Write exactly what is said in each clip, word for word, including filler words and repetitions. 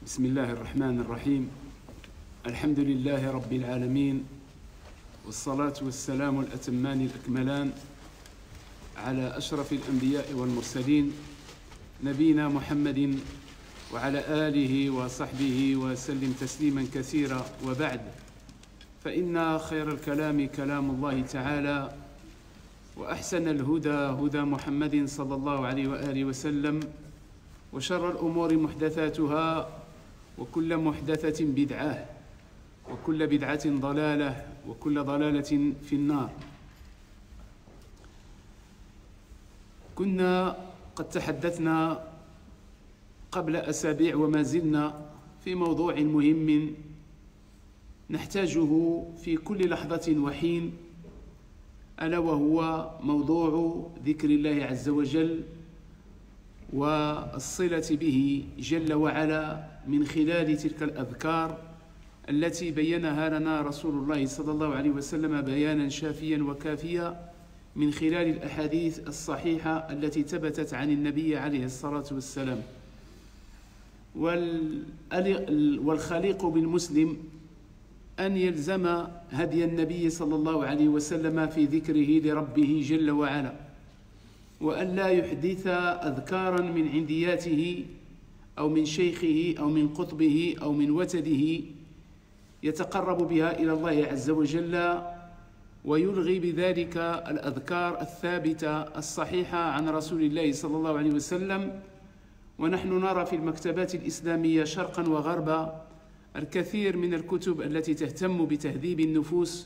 بسم الله الرحمن الرحيم. الحمد لله رب العالمين، والصلاة والسلام الأتمان الأكملان على أشرف الأنبياء والمرسلين نبينا محمد وعلى آله وصحبه وسلم تسليما كثيرا. وبعد، فإن خير الكلام كلام الله تعالى، وأحسن الهدى هدى محمد صلى الله عليه وآله وسلم، وشر الأمور محدثاتها، وكل محدثة بدعة، وكل بدعة ضلالة، وكل ضلالة في النار. كنا قد تحدثنا قبل أسابيع وما زلنا في موضوع مهم نحتاجه في كل لحظة وحين، ألا وهو موضوع ذكر الله عز وجل والصلة به جل وعلا من خلال تلك الأذكار التي بينها لنا رسول الله صلى الله عليه وسلم بيانا شافيا وكافيا من خلال الأحاديث الصحيحة التي ثبتت عن النبي عليه الصلاة والسلام. والخليق بالمسلم أن يلزم هدي النبي صلى الله عليه وسلم في ذكره لربه جل وعلا، وأن لا يحدث أذكارا من عندياته أو من شيخه أو من قطبه أو من وتده يتقرب بها إلى الله عز وجل، ويلغي بذلك الأذكار الثابتة الصحيحة عن رسول الله صلى الله عليه وسلم. ونحن نرى في المكتبات الإسلامية شرقا وغربا الكثير من الكتب التي تهتم بتهذيب النفوس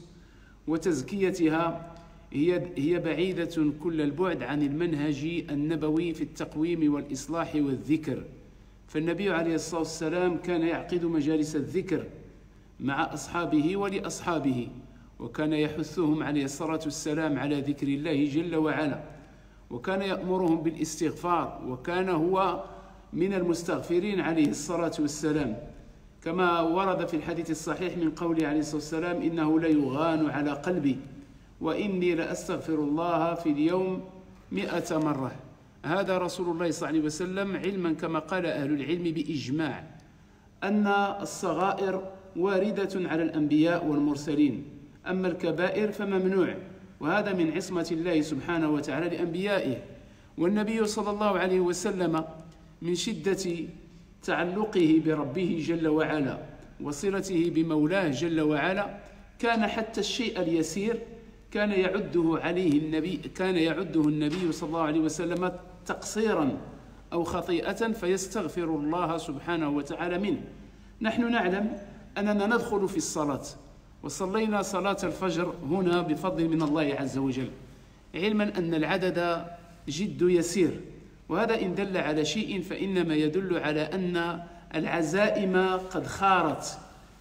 وتزكيتها، هي هي بعيدة كل البعد عن المنهج النبوي في التقويم والإصلاح والذكر. فالنبي عليه الصلاة والسلام كان يعقد مجالس الذكر مع أصحابه ولأصحابه، وكان يحثهم عليه الصلاة والسلام على ذكر الله جل وعلا، وكان يأمرهم بالاستغفار، وكان هو من المستغفرين عليه الصلاة والسلام، كما ورد في الحديث الصحيح من قوله عليه الصلاة والسلام: إنه ليغان على قلبي وإني لأستغفر الله في اليوم مئة مرة. هذا رسول الله صلى الله عليه وسلم، علما كما قال أهل العلم بإجماع أن الصغائر واردة على الأنبياء والمرسلين، أما الكبائر فممنوع، وهذا من عصمة الله سبحانه وتعالى لأنبيائه. والنبي صلى الله عليه وسلم من شدة تعلقه بربه جل وعلا وصلته بمولاه جل وعلا كان حتى الشيء اليسير كان يعده عليه النبي كان يعده النبي صلى الله عليه وسلم تقصيرا أو خطيئة فيستغفر الله سبحانه وتعالى منه. نحن نعلم أننا ندخل في الصلاة، وصلينا صلاة الفجر هنا بفضل من الله عز وجل، علما أن العدد جد يسير، وهذا إن دل على شيء فإنما يدل على أن العزائم قد خارت.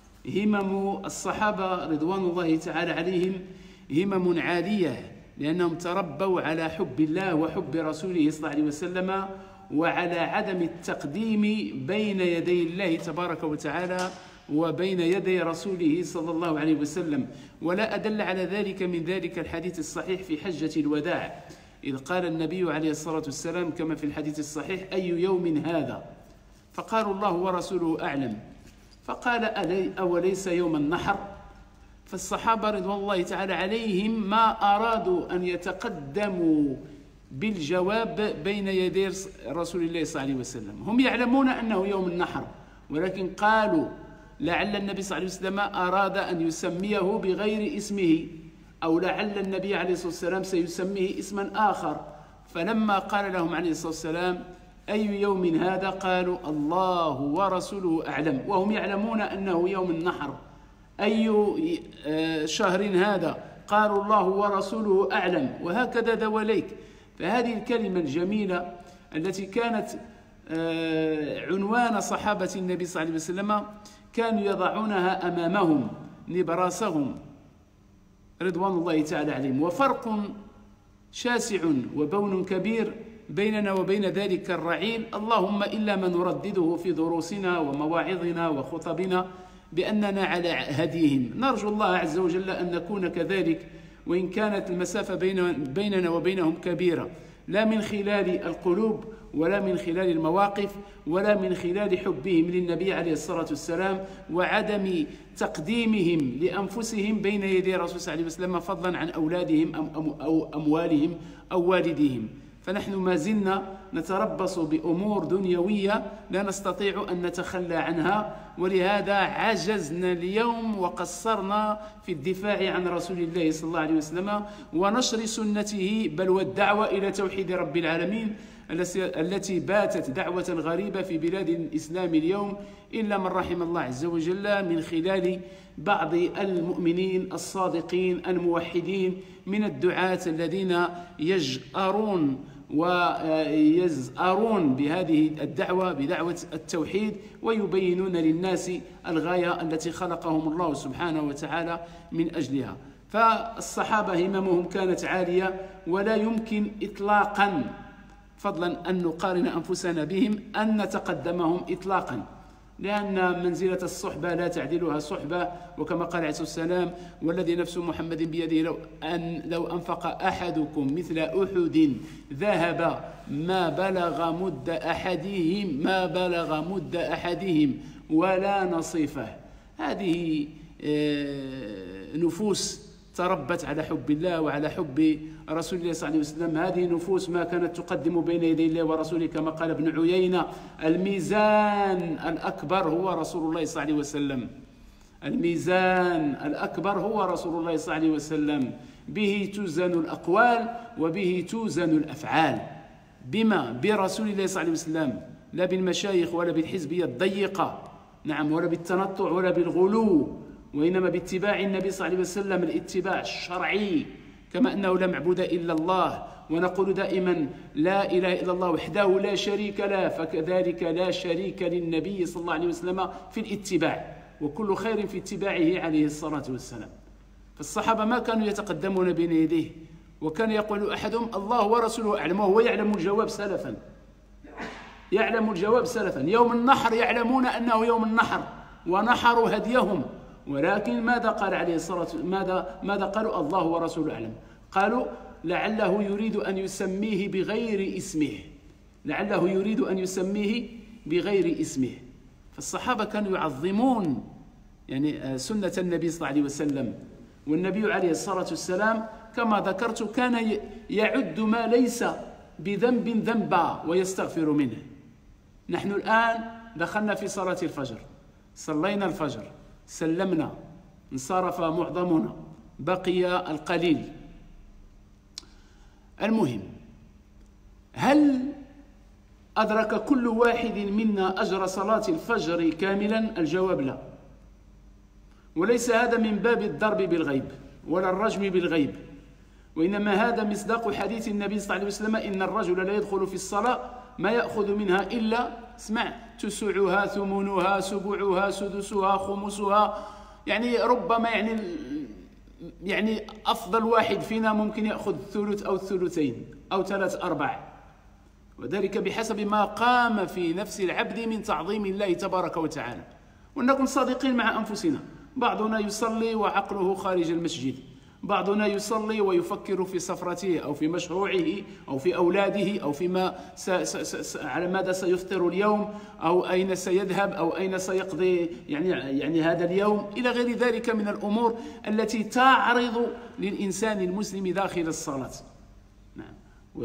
همم الصحابة رضوان الله تعالى عليهم همم عالية، لأنهم تربوا على حب الله وحب رسوله صلى الله عليه وسلم، وعلى عدم التقديم بين يدي الله تبارك وتعالى وبين يدي رسوله صلى الله عليه وسلم. ولا أدل على ذلك من ذلك الحديث الصحيح في حجة الوداع، إذ قال النبي عليه الصلاة والسلام كما في الحديث الصحيح: أي يوم هذا؟ فقالوا: الله ورسوله أعلم. فقال: أوليس يوم النحر؟ فالصحابة رضوان الله تعالى عليهم ما أرادوا أن يتقدموا بالجواب بين يدي رسول الله صلى الله عليه وسلم. هم يعلمون أنه يوم النحر، ولكن قالوا لعل النبي صلى الله عليه وسلم أراد أن يسميه بغير اسمه، أو لعل النبي عليه الصلاة والسلام سيسميه اسما آخر. فلما قال لهم عليه الصلاة والسلام: أي يوم هذا؟ قالوا: الله ورسوله أعلم، وهم يعلمون أنه يوم النحر. أي شهر هذا؟ قالوا: الله ورسوله أعلم، وهكذا دواليك. فهذه الكلمة الجميلة التي كانت عنوان صحابة النبي صلى الله عليه وسلم كانوا يضعونها أمامهم نبراسهم رضوان الله تعالى عليهم. وفرق شاسع وبون كبير بيننا وبين ذلك الرعيل، اللهم إلا ما نردده في دروسنا ومواعظنا وخطبنا بأننا على هديهم. نرجو الله عز وجل أن نكون كذلك، وإن كانت المسافة بين بيننا وبينهم كبيرة، لا من خلال القلوب ولا من خلال المواقف ولا من خلال حبهم للنبي عليه الصلاة والسلام وعدم تقديمهم لأنفسهم بين يدي الرسول صلى الله عليه وسلم فضلا عن أولادهم أو أموالهم أو والديهم. فنحن ما زلنا نتربص بأمور دنيوية لا نستطيع أن نتخلى عنها، ولهذا عجزنا اليوم وقصرنا في الدفاع عن رسول الله صلى الله عليه وسلم ونشر سنته، بل والدعوة إلى توحيد رب العالمين التي باتت دعوة غريبة في بلاد الإسلام اليوم إلا من رحم الله عز وجل من خلال بعض المؤمنين الصادقين الموحدين من الدعاة الذين يجأرون ويزأرون بهذه الدعوة بدعوة التوحيد ويبينون للناس الغاية التي خلقهم الله سبحانه وتعالى من أجلها. فالصحابة هممهم كانت عالية ولا يمكن إطلاقا فضلا أن نقارن أنفسنا بهم أن نتقدمهم إطلاقا، لأن منزلة الصحبة لا تعدلها صحبة، وكما قال عليه الصلاة والسلام والذي نفس محمد بيده لو أن لو أنفق أحدكم مثل أحد ذهب ما بلغ مد أحدهم ما بلغ مد أحدهم ولا نصيفه. هذه نفوس تربت على حب الله وعلى حب رسول الله صلى الله عليه وسلم. هذه نفوس ما كانت تقدم بين يدي الله ورسوله، كما قال ابن عيينة الميزان الأكبر هو رسول الله صلى الله عليه وسلم. الميزان الأكبر هو رسول الله صلى الله عليه وسلم، به توزن الأقوال وبه توزن الأفعال. بما؟ برسول الله صلى الله عليه وسلم، لا بالمشايخ ولا بالحزبية الضيقة، نعم، ولا بالتنطع ولا بالغلو، وإنما باتباع النبي صلى الله عليه وسلم الاتباع الشرعي، كما أنه لا معبود إلا الله، ونقول دائما لا إله إلا الله وحده لا شريك له، فكذلك لا شريك للنبي صلى الله عليه وسلم في الاتباع، وكل خير في اتباعه عليه الصلاة والسلام. فالصحابة ما كانوا يتقدمون بين يديه، وكان يقول أحدهم الله ورسوله أعلم، وهو يعلم الجواب سلفا، يعلم الجواب سلفا. يوم النحر يعلمون أنه يوم النحر ونحروا هديهم، ولكن ماذا قال عليه الصلاة ماذا ماذا قالوا؟ الله ورسوله أعلم. قالوا لعله يريد أن يسميه بغير اسمه، لعله يريد أن يسميه بغير اسمه. فالصحابة كانوا يعظمون يعني سنة النبي صلى الله عليه وسلم، والنبي عليه الصلاة والسلام كما ذكرت كان يعد ما ليس بذنب ذنبا ويستغفر منه. نحن الآن دخلنا في صلاة الفجر، صلينا الفجر، سلمنا، انصرف معظمنا، بقي القليل. المهم، هل أدرك كل واحد منا أجر صلاة الفجر كاملا؟ الجواب لا. وليس هذا من باب الضرب بالغيب ولا الرجم بالغيب، وإنما هذا مصداق حديث النبي صلى الله عليه وسلم إن الرجل لا يدخل في الصلاة ما يأخذ منها إلا اسمع تسعها ثمنها سبعها سدسها خمسها، يعني ربما يعني يعني أفضل واحد فينا ممكن يأخذ ثلث أو ثلثين أو ثلاث أرباع، وذلك بحسب ما قام في نفس العبد من تعظيم الله تبارك وتعالى. ونكون صادقين مع أنفسنا، بعضنا يصلي وعقله خارج المسجد، بعضنا يصلي ويفكر في سفرته أو في مشروعه أو في أولاده أو فيما س س س على ماذا سيفطر اليوم أو أين سيذهب أو أين سيقضي يعني يعني هذا اليوم إلى غير ذلك من الأمور التي تعرض للإنسان المسلم داخل الصلاة. نعم.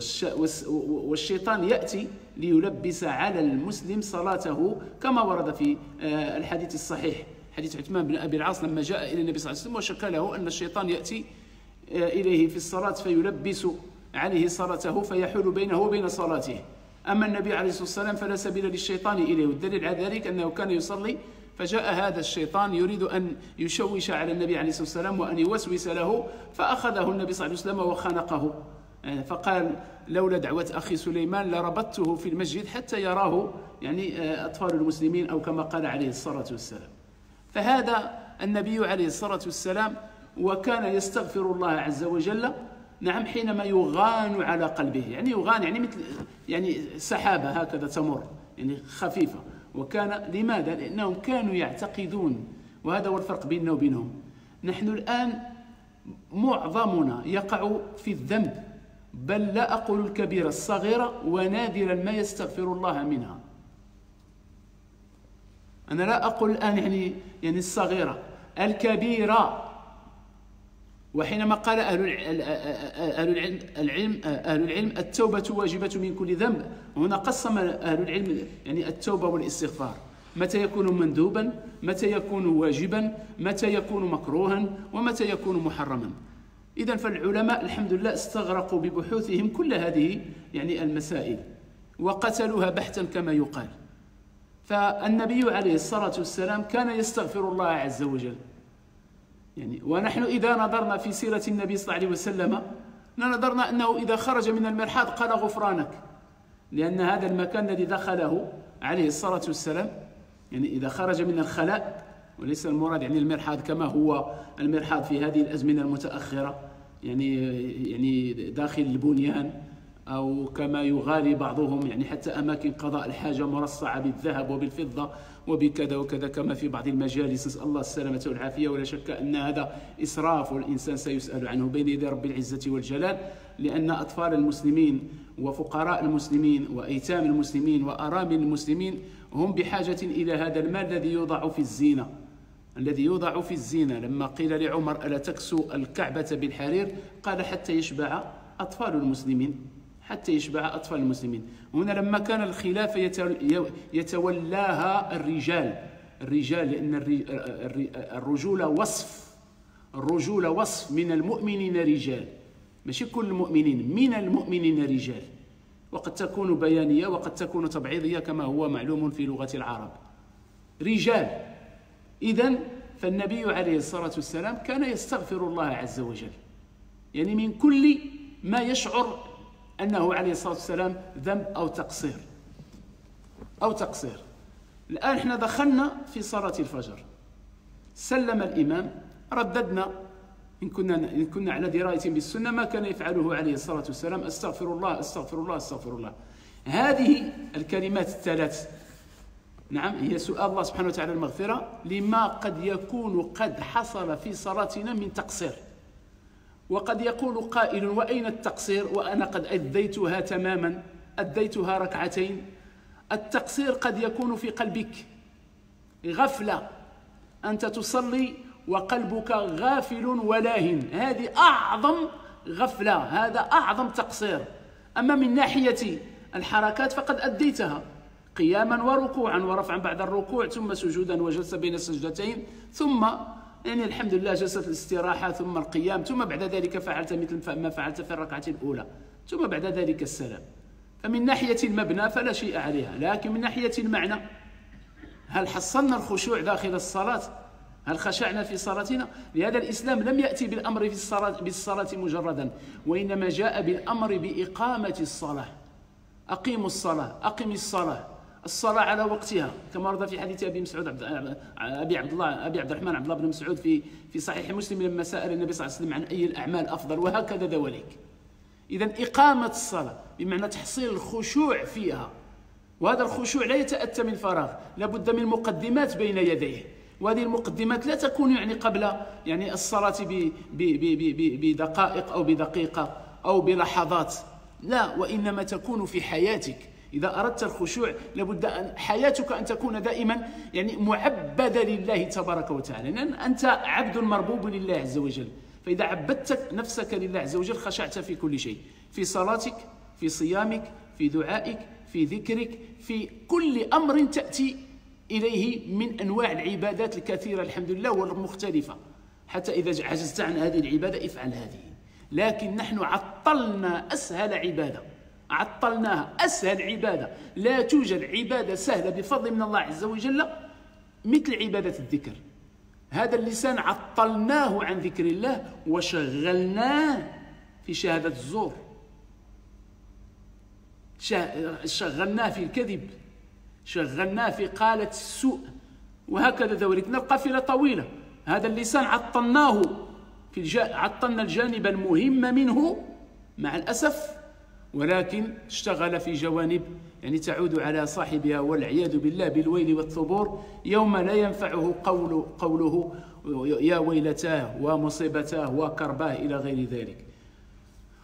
والشيطان يأتي ليلبس على المسلم صلاته كما ورد في الحديث الصحيح، حديث عثمان بن أبي العاص لما جاء إلى النبي صلى الله عليه وسلم وشكى له أن الشيطان يأتي إليه في الصلاة فيلبس عليه صلاته فيحول بينه وبين صلاته. أما النبي عليه الصلاة والسلام فلا سبيل للشيطان إليه، والدليل على ذلك أنه كان يصلي فجاء هذا الشيطان يريد أن يشوش على النبي عليه الصلاة والسلام وأن يوسوس له، فأخذه النبي صلى الله عليه وسلم وخنقه، فقال لولا دعوة أخي سليمان لربطته في المسجد حتى يراه يعني أطفال المسلمين أو كما قال عليه الصلاة والسلام. فهذا النبي عليه الصلاة والسلام وكان يستغفر الله عز وجل، نعم، حينما يغان على قلبه، يعني يغان يعني مثل يعني سحابة هكذا تمر يعني خفيفة. وكان لماذا؟ لأنهم كانوا يعتقدون، وهذا هو الفرق بيننا وبينهم. نحن الآن معظمنا يقع في الذنب، بل لا أقول الكبيرة، الصغيرة، ونادرا ما يستغفر الله منها. أنا لا أقول الآن يعني يعني الصغيرة، الكبيرة. وحينما قال أهل العلم العلم أهل العلم التوبة واجبة من كل ذنب، هنا قسم أهل العلم يعني التوبة والاستغفار، متى يكون مندوبا، متى يكون واجبا، متى يكون مكروها، ومتى يكون محرما. إذن فالعلماء الحمد لله استغرقوا ببحوثهم كل هذه يعني المسائل وقتلوها بحثا كما يقال. فالنبي عليه الصلاة والسلام كان يستغفر الله عز وجل يعني. ونحن إذا نظرنا في سيرة النبي صلى الله عليه وسلم نظرنا أنه إذا خرج من المرحاض قال غفرانك، لأن هذا المكان الذي دخله عليه الصلاة والسلام يعني إذا خرج من الخلاء، وليس المراد يعني المرحاض كما هو المرحاض في هذه الأزمنة المتأخرة يعني يعني داخل البنيان، أو كما يغالي بعضهم يعني حتى أماكن قضاء الحاجة مرصعة بالذهب وبالفضة وبكذا وكذا كما في بعض المجالس، نسأل الله السلامة والعافية. ولا شك أن هذا إسراف، والإنسان سيسأل عنه بين يدي رب العزة والجلال، لأن أطفال المسلمين وفقراء المسلمين وأيتام المسلمين وأرامل المسلمين هم بحاجة إلى هذا المال الذي يوضع في الزينة، الذي يوضع في الزينة. لما قيل لعمر ألا تكسو الكعبة بالحرير، قال حتى يشبع أطفال المسلمين، حتى يشبع أطفال المسلمين. هنا لما كان الخلافة يتولاها الرجال الرجال لأن الرجولة وصف الرجولة وصف من المؤمنين رجال، ماشي كل المؤمنين، من المؤمنين رجال، وقد تكون بيانية وقد تكون تبعيضية كما هو معلوم في لغة العرب. رجال. إذن فالنبي عليه الصلاة والسلام كان يستغفر الله عز وجل يعني من كل ما يشعر أنه عليه الصلاة والسلام ذنب أو تقصير أو تقصير. الآن احنا دخلنا في صلاة الفجر، سلم الإمام، رددنا إن كنا إن كنا على دراية بالسنة ما كان يفعله عليه الصلاة والسلام، أستغفر الله أستغفر الله أستغفر الله. هذه الكلمات الثلاث نعم هي سؤال الله سبحانه وتعالى المغفرة لما قد يكون قد حصل في صلاتنا من تقصير. وقد يقول قائل وأين التقصير وأنا قد أديتها تماما، أديتها ركعتين. التقصير قد يكون في قلبك، غفلة، أنت تصلي وقلبك غافل ولاهن، هذه أعظم غفلة، هذا أعظم تقصير. أما من ناحية الحركات فقد أديتها قياما وركوعا ورفعا بعد الركوع، ثم سجودا وجلسة بين السجدتين، ثم يعني الحمد لله جلسة الاستراحة، ثم القيام، ثم بعد ذلك فعلت مثل ما فعلت في الركعة الأولى، ثم بعد ذلك السلام. فمن ناحية المبنى فلا شيء عليها، لكن من ناحية المعنى هل حصلنا الخشوع داخل الصلاة؟ هل خشعنا في صلاتنا؟ لهذا الإسلام لم يأتي بالأمر في الصلاة بالصلاة مجردا، وإنما جاء بالأمر بإقامة الصلاة. أقيموا الصلاة، أقم الصلاة، الصلاة على وقتها، كما ورد في حديث أبي مسعود عبد أبي عبد الله أبي عبد الرحمن عبد الله بن مسعود في في صحيح مسلم لما سأل النبي صلى الله عليه وسلم عن أي الأعمال أفضل، وهكذا ذلك. إذن إقامة الصلاة بمعنى تحصيل الخشوع فيها، وهذا الخشوع لا يتأتى من فراغ، لابد من مقدمات بين يديه، وهذه المقدمات لا تكون يعني قبل يعني الصلاة بدقائق أو بدقيقة أو بلحظات، لا، وإنما تكون في حياتك. إذا أردت الخشوع لابد أن حياتك أن تكون دائما يعني معبدة لله تبارك وتعالى، لأن أنت عبد مربوب لله عز وجل. فإذا عبدت نفسك لله عز وجل خشعت في كل شيء، في صلاتك، في صيامك، في دعائك، في ذكرك، في كل أمر تأتي إليه من أنواع العبادات الكثيرة الحمد لله والمختلفة. حتى إذا عجزت عن هذه العبادة افعل هذه. لكن نحن عطلنا أسهل عبادة، عطلناها أسهل عبادة. لا توجد عبادة سهلة بفضل من الله عز وجل مثل عبادة الذكر. هذا اللسان عطلناه عن ذكر الله وشغلناه في شهادة الزور، شغلناه في الكذب، شغلناه في قالة السوء، وهكذا ذلك القافلة طويلة. هذا اللسان عطلناه في الج... عطلنا الجانب المهم منه مع الأسف، ولكن اشتغل في جوانب يعني تعود على صاحبها والعياذ بالله بالويل والثبور، يوم لا ينفعه قول قوله يا ويلتاه ومصيبتاه وكرباه إلى غير ذلك.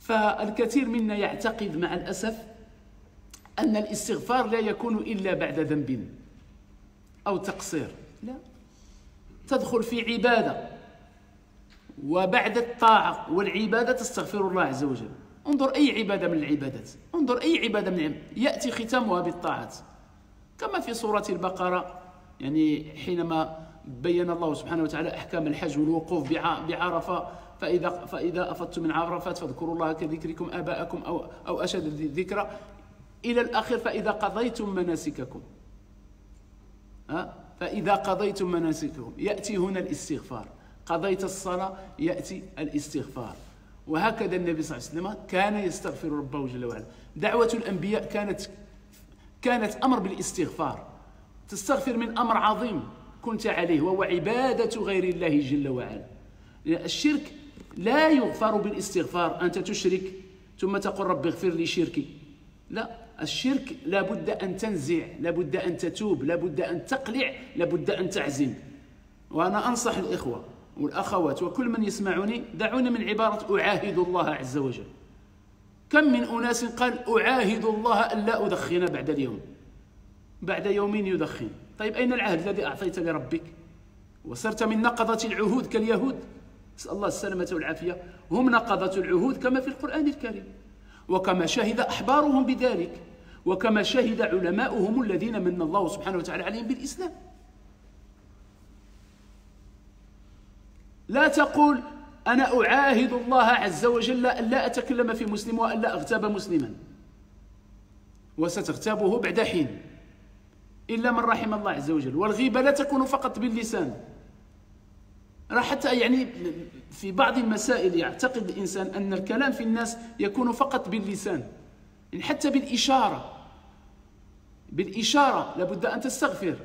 فالكثير منا يعتقد مع الأسف أن الاستغفار لا يكون إلا بعد ذنب أو تقصير. لا، تدخل في عبادة وبعد الطاعة والعبادة تستغفر الله عز وجل. انظر أي عبادة من العبادات، انظر أي عبادة من العبادات يأتي ختامها بالطاعات، كما في سورة البقرة، يعني حينما بين الله سبحانه وتعالى أحكام الحج والوقوف بعرفة، فإذا فإذا أفضتم من عرفات فاذكروا الله كذكركم آباءكم أو أو أشد ذكرا إلى الآخر، فإذا قضيتم مناسككم أه؟ فإذا قضيتم مناسككم يأتي هنا الاستغفار، قضيت الصلاة يأتي الاستغفار. وهكذا النبي صلى الله عليه وسلم كان يستغفر ربه جل وعلا. دعوة الأنبياء كانت كانت أمر بالاستغفار، تستغفر من أمر عظيم كنت عليه وهو عبادة غير الله جل وعلا. الشرك لا يغفر بالاستغفار، أنت تشرك ثم تقول رب اغفر لي شركي، لا، الشرك لابد أن تنزع، لابد أن تتوب، لابد أن تقلع، لابد أن تعزم. وأنا أنصح الإخوة والأخوات وكل من يسمعني، دعونا من عبارة أعاهد الله عز وجل. كم من أناس قال أعاهد الله أن لا أدخن بعد اليوم، بعد يومين يدخن. طيب أين العهد الذي أعطيت لربك؟ وصرت من نقضة العهود كاليهود، نسأل الله السلامة والعافية. هم نقضة العهود كما في القرآن الكريم، وكما شهد أحبارهم بذلك، وكما شهد علماؤهم الذين من الله سبحانه وتعالى عليهم بالإسلام. لا تقول أنا أعاهد الله عز وجل أن لا أتكلم في مسلم وأن لا أغتاب مسلما، وستغتابه بعد حين إلا من رحم الله عز وجل. والغيبة لا تكون فقط باللسان، حتى يعني في بعض المسائل يعتقد الإنسان أن الكلام في الناس يكون فقط باللسان، يعني حتى بالإشارة، بالإشارة لابد أن تستغفر،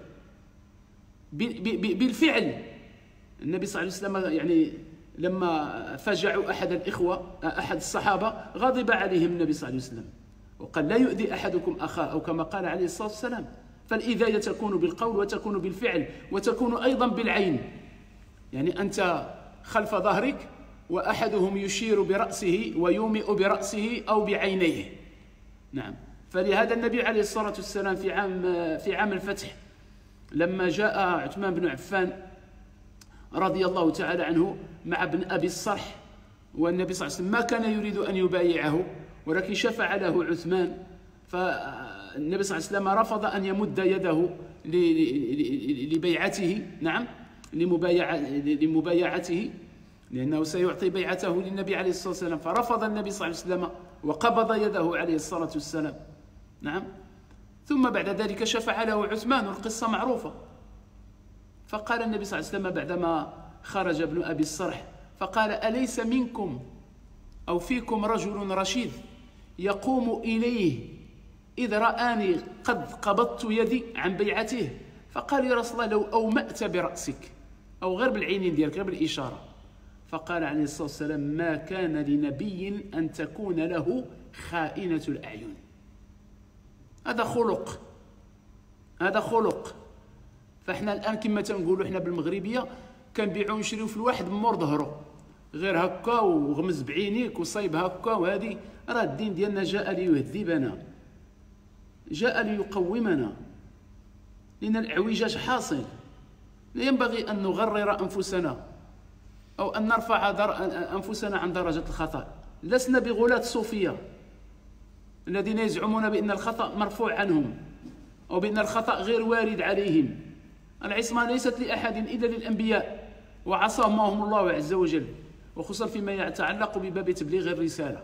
بالفعل. النبي صلى الله عليه وسلم يعني لما فجعوا أحد الإخوة أحد الصحابة غضب عليهم النبي صلى الله عليه وسلم وقال لا يؤذي أحدكم أخاه، أو كما قال عليه الصلاة والسلام. فالإذاية تكون بالقول وتكون بالفعل وتكون أيضا بالعين، يعني أنت خلف ظهرك وأحدهم يشير برأسه ويومئ برأسه أو بعينيه. نعم، فلهذا النبي عليه الصلاة والسلام في عام في عام الفتح لما جاء عثمان بن عفان رضي الله تعالى عنه مع ابن أبي الصرح، والنبي صلى الله عليه وسلم ما كان يريد أن يبايعه ولكن شفع له عثمان، فالنبي صلى الله عليه وسلم رفض أن يمد يده لبيعته، نعم، لمبايعته، لأنه سيعطي بيعته للنبي عليه الصلاة والسلام، فرفض النبي صلى الله عليه وسلم وقبض يده عليه الصلاة والسلام. نعم، ثم بعد ذلك شفع له عثمان، والقصة معروفة. فقال النبي صلى الله عليه وسلم بعدما خرج ابن أبي الصرح فقال أليس منكم أو فيكم رجل رشيد يقوم إليه إذ رآني قد قبضت يدي عن بيعته؟ فقال يا رسول الله لو أومأت برأسك، أو غير بالعينين ديالك، غير بالإشارة. فقال عليه الصلاة والسلام ما كان لنبي أن تكون له خائنة الأعين. هذا خلق، هذا خلق. فاحنا الآن كما تنقولوا احنا بالمغربية كنبيعوا ونشريو في الواحد مور ظهره، غير هكا وغمز بعينيك وصايب هكا. وهذه راه الدين ديالنا جاء ليهذبنا، جاء ليقومنا، لأن الاعوجاج حاصل. لا ينبغي أن نغرر أنفسنا أو أن نرفع أنفسنا عن درجة الخطأ. لسنا بغلاة صوفية الذين يزعمون بأن الخطأ مرفوع عنهم أو بأن الخطأ غير وارد عليهم. العصمة ليست لأحد إلا للأنبياء وعصمهم الله عز وجل، وخصوصا فيما يتعلق بباب تبليغ الرسالة.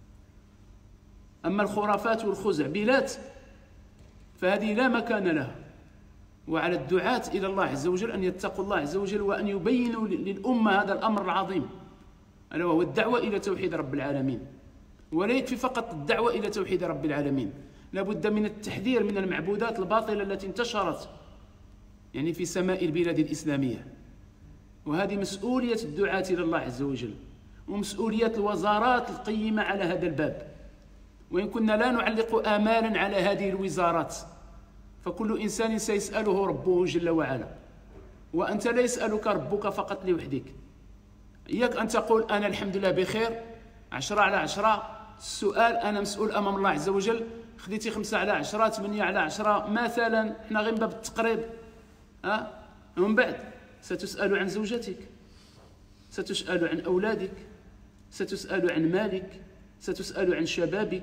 أما الخرافات والخزعبلات فهذه لا مكان لها، وعلى الدعاة إلى الله عز وجل أن يتقوا الله عز وجل وأن يبينوا للأمة هذا الأمر العظيم، ألا وهو الدعوة إلى توحيد رب العالمين. ولا يكفي فقط الدعوة إلى توحيد رب العالمين، لابد من التحذير من المعبودات الباطلة التي انتشرت يعني في سماء البلاد الإسلامية. وهذه مسؤولية الدعاة إلى الله عز وجل، ومسؤولية الوزارات القيمة على هذا الباب. وإن كنا لا نعلق آمالا على هذه الوزارات، فكل إنسان سيسأله ربه جل وعلا، وأنت لا يسألك ربك فقط لوحدك. إياك أن تقول أنا الحمد لله بخير عشرة على عشرة. السؤال أنا مسؤول أمام الله عز وجل، خديتي خمسة على عشرة، ثمانية على عشرة مثلا، احنا غير باب التقريب. أه؟ ومن بعد ستسأل عن زوجتك، ستسأل عن أولادك، ستسأل عن مالك، ستسأل عن شبابك،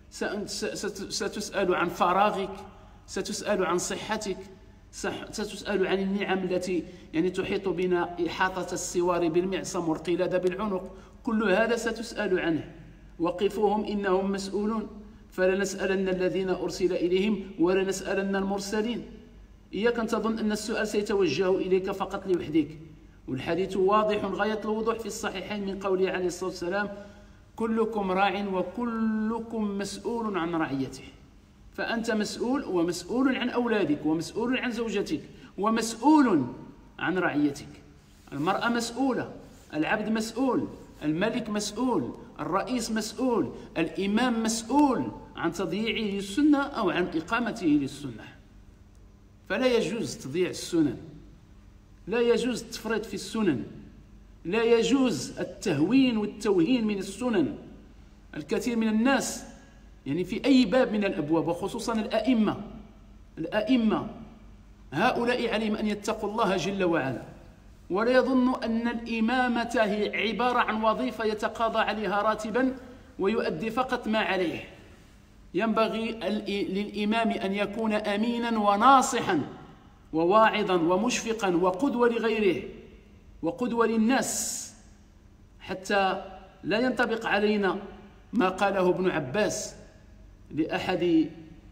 ستسأل عن فراغك، ستسأل عن صحتك، ستسأل عن النعم التي يعني تحيط بنا إحاطة السوار بالمعصم والقلادة بالعنق. كل هذا ستسأل عنه. وقفوهم إنهم مسؤولون، فلنسألن الذين أرسل إليهم ولنسألن المرسلين. إياك أن تظن أن السؤال سيتوجه إليك فقط لوحدك. والحديث واضح غاية الوضوح في الصحيحين من قوله عليه الصلاة والسلام: كلكم راع وكلكم مسؤول عن رعيته. فأنت مسؤول، ومسؤول عن أولادك، ومسؤول عن زوجتك، ومسؤول عن رعيتك. المرأة مسؤولة، العبد مسؤول، الملك مسؤول، الرئيس مسؤول، الإمام مسؤول عن تضييعه للسنة أو عن إقامته للسنة. فلا يجوز تضييع السنن، لا يجوز التفريط في السنن، لا يجوز التهوين والتوهين من السنن. الكثير من الناس يعني في أي باب من الأبواب، وخصوصا الأئمة الأئمة هؤلاء عليهم أن يتقوا الله جل وعلا، ولا يظن أن الإمامة هي عبارة عن وظيفة يتقاضى عليها راتبا ويؤدي فقط ما عليه. ينبغي للإمام أن يكون أمينا وناصحا وواعظا ومشفقا وقدوة لغيره وقدوة للناس، حتى لا ينطبق علينا ما قاله ابن عباس لأحد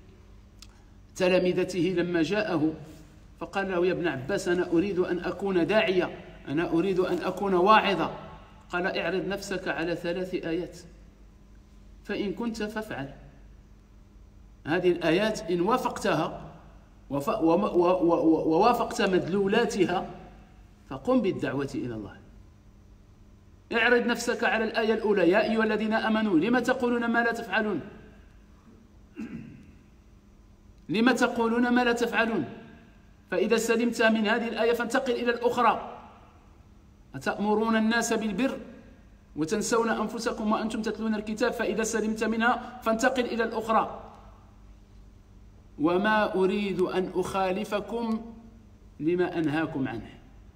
تلامذته لما جاءه فقال له: يا ابن عباس، أنا أريد أن أكون داعية، أنا أريد أن أكون واعظة. قال: اعرض نفسك على ثلاث آيات، فإن كنت فافعل. هذه الآيات إن وافقتها ووافقت مدلولاتها فقم بالدعوة إلى الله. اعرض نفسك على الآية الأولى: يا أيها الذين آمنوا لم تقولون ما لا تفعلون، لم تقولون ما لا تفعلون. فإذا سلمت من هذه الآية فانتقل إلى الأخرى: أتأمرون الناس بالبر وتنسون أنفسكم وأنتم تتلون الكتاب. فإذا سلمت منها فانتقل إلى الأخرى: وما أريد أن أخالفكم لما أنهاكم عنه،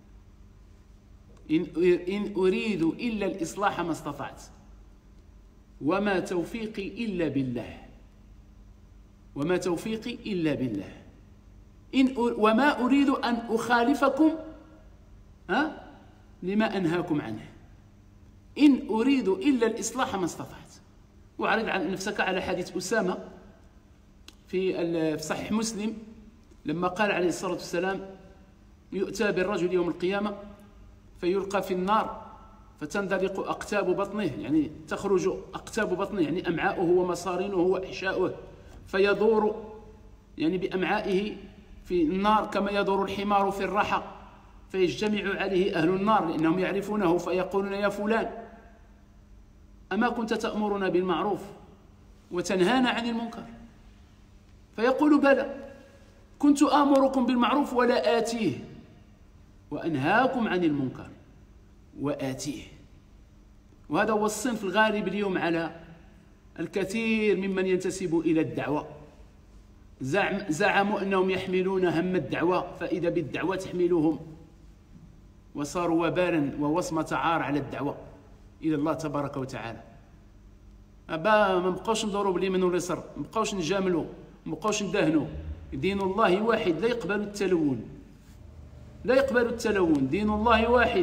إن أريد إلا الإصلاح ما استطعت، وما توفيقي إلا بالله، وما توفيقي إلا بالله. إن وما أريد أن أخالفكم ها لما أنهاكم عنه، إن أريد إلا الإصلاح ما استطعت. وأعرض عن نفسك على حديث أسامة في صحيح مسلم لما قال عليه الصلاة والسلام: يؤتى بالرجل يوم القيامة فيلقى في النار فتندلق أقتاب بطنه، يعني تخرج أقتاب بطنه يعني أمعاؤه ومصارينه وإحشاؤه، فيدور يعني بأمعائه في النار كما يدور الحمار في الرحى، فيجتمع عليه أهل النار لأنهم يعرفونه فيقولون: يا فلان، أما كنت تأمرنا بالمعروف وتنهانا عن المنكر؟ فيقول: بلى، كنت آمركم بالمعروف ولا آتيه، وأنهاكم عن المنكر وآتيه. وهذا هو الصنف الغالب اليوم على الكثير ممن ينتسب إلى الدعوة. زعم زعموا أنهم يحملون هم الدعوة، فإذا بالدعوة تحملهم، وصاروا وبالا ووصمة عار على الدعوة إلى الله تبارك وتعالى. أبا ما بقوش ندوروا باليمين واليسار، ما بقوش نجاملوا، ما بقوش ندهنوا. دين الله واحد، لا يقبل التلون، لا يقبل التلون. دين الله واحد،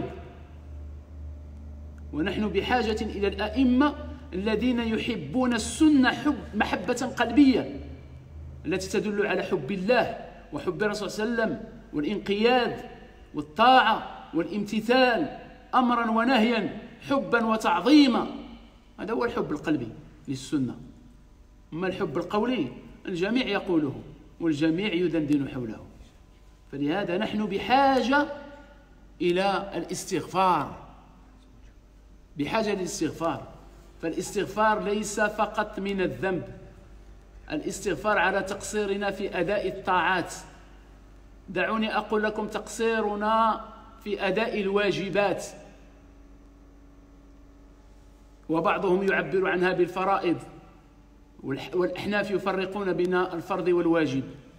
ونحن بحاجة إلى الأئمة الذين يحبون السنة حب محبة قلبية التي تدل على حب الله وحب الرسول صلى الله عليه وسلم والانقياد والطاعة والامتثال أمرا ونهيا، حبا وتعظيما. هذا هو الحب القلبي للسنة. أما الحب القولي الجميع يقوله والجميع يدندن حوله. فلهذا نحن بحاجة إلى الاستغفار، بحاجة للاستغفار. فالاستغفار ليس فقط من الذنب، الاستغفار على تقصيرنا في أداء الطاعات. دعوني أقول لكم تقصيرنا في أداء الواجبات. وبعضهم يعبر عنها بالفرائض، والأحناف يفرقون بين الفرض والواجب.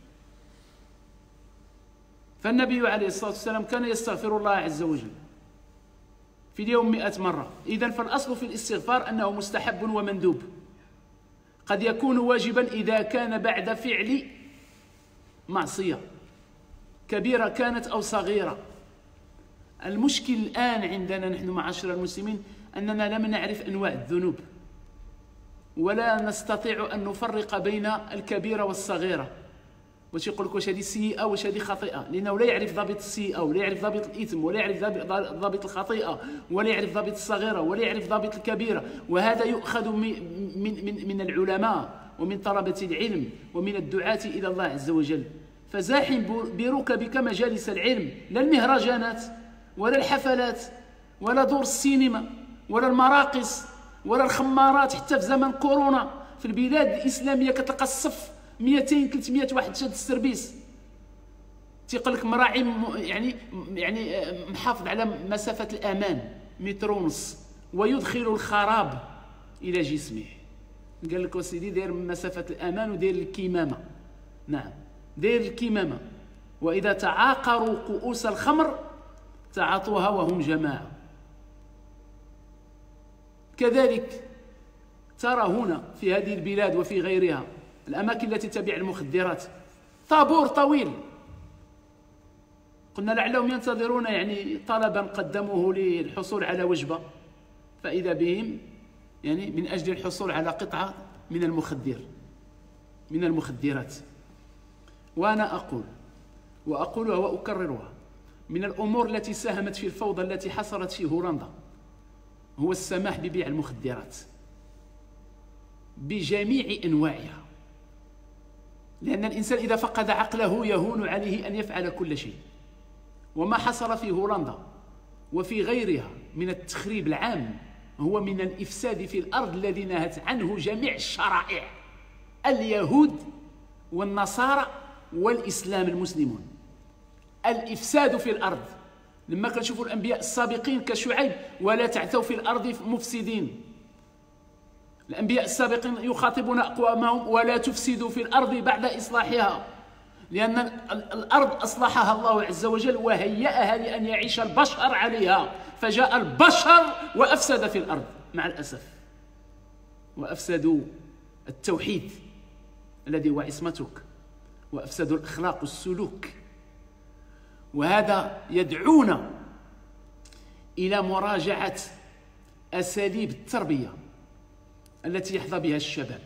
فالنبي عليه الصلاة والسلام كان يستغفر الله عز وجل في اليوم مئة مرة. إذن فالأصل في الاستغفار أنه مستحب ومندوب، قد يكون واجبا إذا كان بعد فعل معصية كبيرة كانت أو صغيرة. المشكل الآن عندنا نحن معاشر المسلمين أننا لم نعرف أنواع الذنوب، ولا نستطيع أن نفرق بين الكبيرة والصغيرة. واش يقول لك واش هذه سيئة واش هذه خطيئة، لأنه لا يعرف ضابط السيئة ولا يعرف ضابط الإثم ولا يعرف ضابط الخطيئة ولا يعرف ضابط الصغيرة ولا يعرف ضابط الكبيرة. وهذا يؤخذ من, من, من العلماء ومن طلبة العلم ومن الدعاة إلى الله عز وجل. فزاحم بركبك مجالس العلم، لا المهرجانات ولا الحفلات ولا دور السينما ولا المراقص ولا الخمارات. حتى في زمن كورونا في البلاد الإسلامية كتلقى الصف مئتين ثلاثمئة واحد شاد السربيس، تيقول لك مراعي يعني يعني محافظ على مسافة الأمان متر ونص، ويدخل الخراب إلى جسمه. قال لك وسيدي داير مسافة الأمان وداير الكمامة. نعم داير الكمامة. وإذا تعاقروا كؤوس الخمر تعاطوها وهم جماعة. كذلك ترى هنا في هذه البلاد وفي غيرها الأماكن التي تبيع المخدرات طابور طويل. قلنا لعلهم ينتظرون يعني طلبا قدموه للحصول على وجبة، فإذا بهم يعني من أجل الحصول على قطعة من المخدر من المخدرات. وأنا أقول وأقولها وأكررها، من الأمور التي ساهمت في الفوضى التي حصلت في هولندا هو السماح ببيع المخدرات بجميع أنواعها، لأن الإنسان إذا فقد عقله يهون عليه أن يفعل كل شيء. وما حصل في هولندا وفي غيرها من التخريب العام هو من الإفساد في الأرض الذي نهت عنه جميع الشرائع، اليهود والنصارى والإسلام المسلمون. الإفساد في الأرض، لما كنشوفوا الأنبياء السابقين كشعيب ولا تعثوا في الأرض مفسدين. الأنبياء السابقين يخاطبون أقوامهم ولا تفسدوا في الأرض بعد إصلاحها، لأن الأرض أصلحها الله عز وجل وهيأها لأن يعيش البشر عليها، فجاء البشر وأفسد في الأرض مع الأسف، وأفسدوا التوحيد الذي هو عصمتك، وأفسدوا الأخلاق والسلوك. وهذا يدعونا إلى مراجعة أساليب التربية التي يحظى بها الشباب.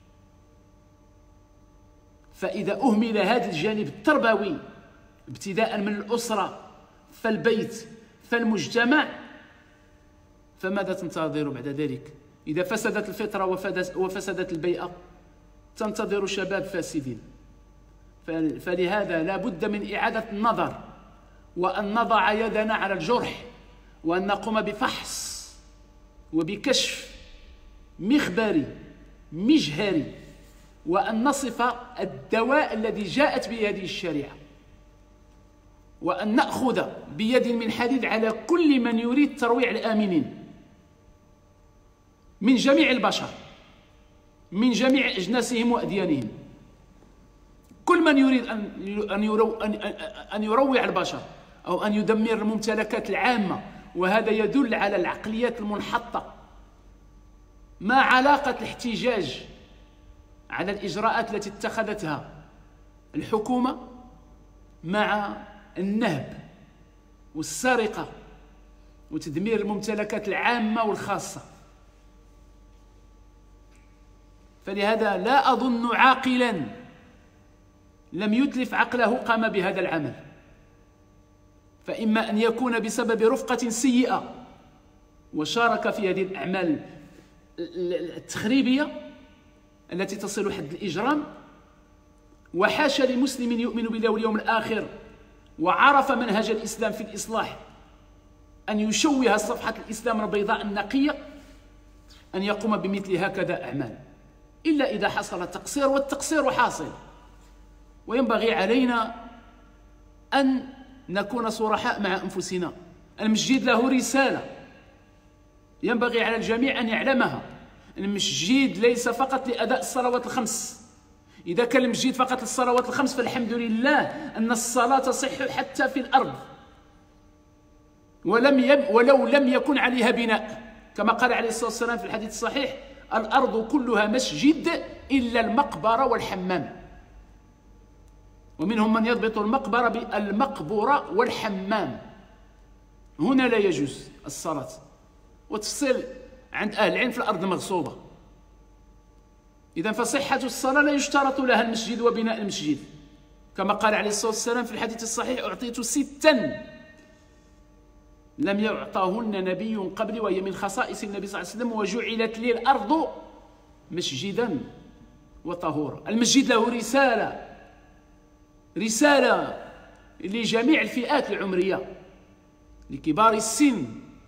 فإذا أهمل هذا الجانب التربوي ابتداء من الأسرة فالبيت فالمجتمع، فماذا تنتظر بعد ذلك؟ إذا فسدت الفطرة وفسدت البيئة تنتظر شباب فاسدين. فلهذا لا بد من إعادة النظر، وأن نضع يدنا على الجرح، وأن نقوم بفحص وبكشف مخبري مجهري، وأن نصف الدواء الذي جاءت به هذه الشريعة، وأن نأخذ بيد من حديد على كل من يريد ترويع الآمنين من جميع البشر من جميع أجناسهم وأديانهم. كل من يريد أن يرو أن يروع البشر أو أن يدمر الممتلكات العامة، وهذا يدل على العقليات المنحطة. ما علاقة الاحتجاج على الإجراءات التي اتخذتها الحكومة مع النهب والسرقة وتدمير الممتلكات العامة والخاصة؟ فلهذا لا أظن عاقلا لم يتلف عقله قام بهذا العمل، فإما أن يكون بسبب رفقة سيئة وشارك في هذه الأعمال التخريبية التي تصل حد الإجرام، وحاشا لمسلم يؤمن بالله واليوم الآخر وعرف منهج الإسلام في الإصلاح أن يشوه صفحة الإسلام البيضاء النقية أن يقوم بمثل هكذا أعمال، إلا إذا حصل تقصير، والتقصير حاصل. وينبغي علينا أن نكون صرحاء مع أنفسنا. المسجد له رسالة، ينبغي على الجميع أن يعلمها. المسجد ليس فقط لأداء الصلوات الخمس. إذا كان المسجد فقط للصلوات الخمس فالحمد لله أن الصلاة تصح حتى في الأرض ولم يب ولو لم يكن عليها بناء، كما قال عليه الصلاة والسلام في الحديث الصحيح: الأرض كلها مسجد إلا المقبرة والحمام. ومنهم من يضبط المقبرة بالمقبرة والحمام، هنا لا يجوز الصلاة. وتفصيل عند أهل العلم في الأرض المغصوبة. إذن فصحة الصلاة لا يشترط لها المسجد وبناء المسجد، كما قال عليه الصلاة والسلام في الحديث الصحيح: أعطيت ستا لم يعطهن نبي قبلي، وهي من خصائص النبي صلى الله عليه وسلم: وجعلت لي الأرض مسجدا وطهورا. المسجد له رسالة، رسالة لجميع الفئات العمرية، لكبار السن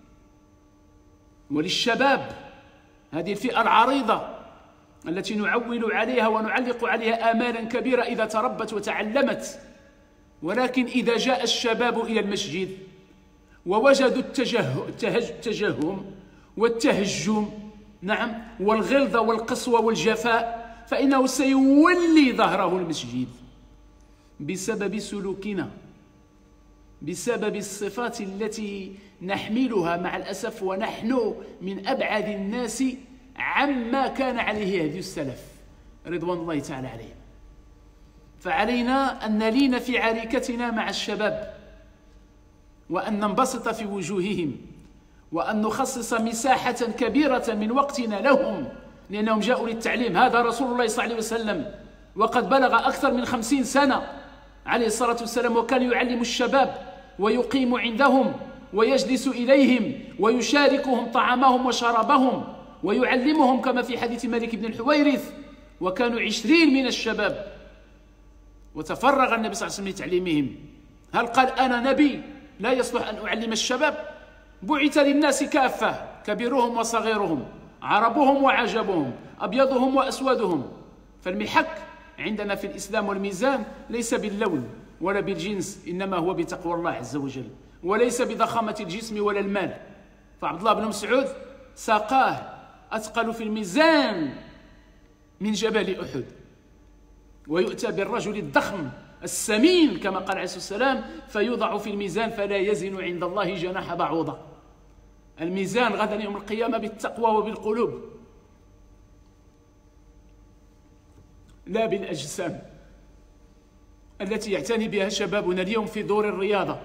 وللشباب، هذه الفئة العريضة التي نعول عليها ونعلق عليها آمالا كبيرة إذا تربت وتعلمت. ولكن إذا جاء الشباب إلى المسجد ووجدوا التجهم والتهجم، نعم، والغلظة والقسوة والجفاء، فإنه سيولي ظهره المسجد بسبب سلوكنا، بسبب الصفات التي نحملها مع الأسف، ونحن من أبعد الناس عما كان عليه هدي السلف رضوان الله تعالى عليهم. فعلينا أن نلين في عريكتنا مع الشباب، وأن ننبسط في وجوههم، وأن نخصص مساحة كبيرة من وقتنا لهم، لأنهم جاءوا للتعليم. هذا رسول الله صلى الله عليه وسلم وقد بلغ أكثر من خمسين سنة عليه الصلاة والسلام، وكان يعلم الشباب ويقيم عندهم ويجلس إليهم ويشاركهم طعامهم وشرابهم ويعلمهم، كما في حديث مالك بن الحويرث: وكانوا عشرين من الشباب وتفرغ النبي صلى الله عليه وسلم لتعليمهم. هل قال أنا نبي لا يصلح أن أعلم الشباب؟ بعث للناس كافة، كبيرهم وصغيرهم، عربهم وعجبهم، أبيضهم وأسودهم. فالمحك عندنا في الإسلام والميزان ليس باللون ولا بالجنس، إنما هو بتقوى الله عز وجل، وليس بضخامة الجسم ولا المال. فعبد الله بن مسعود ساقاه أثقل في الميزان من جبل أحد، ويؤتى بالرجل الضخم السمين كما قال عليه الصلاة والسلام فيوضع في الميزان فلا يزن عند الله جناح بعوضة. الميزان غدا يوم القيامة بالتقوى وبالقلوب لا بالأجسام التي يعتني بها شبابنا اليوم في دور الرياضة.